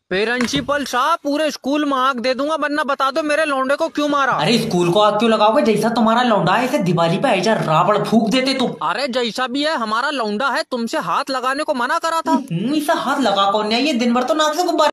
Principal साहब, पूरे school में आग दे दूंगा, वरना बता दो मेरे लौंडे को क्यों मारा। अरे स्कूल को आग क्यों लगाओगे? जैसा तुम्हारा लौंडा है इसे दिवाली पे ऐसा रावण फूक देते तुम। अरे जैसा भी है, हमारा लौंडा है, तुमसे हाथ लगाने को मना करा था। इसे हाथ लगा कौन है? ये दिन भर तो नाक से गुब्बारे